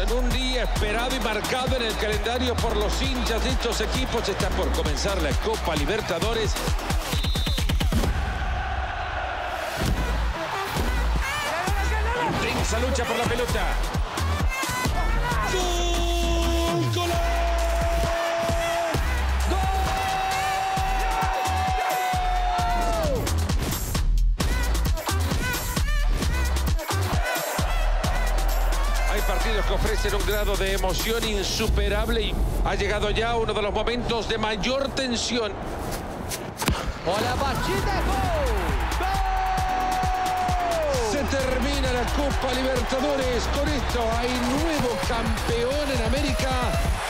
Un día esperado y marcado en el calendario por los hinchas de estos equipos. Está por comenzar la Copa Libertadores. Intensa lucha por la pelota. ¡Gol! ¡Gol! Hay partidos que ofrecen un grado de emoción insuperable y ha llegado ya uno de los momentos de mayor tensión. ¡Hola, Bachita! ¡Gol! ¡Gol! Se termina la Copa Libertadores. Con esto hay nuevo campeón en América.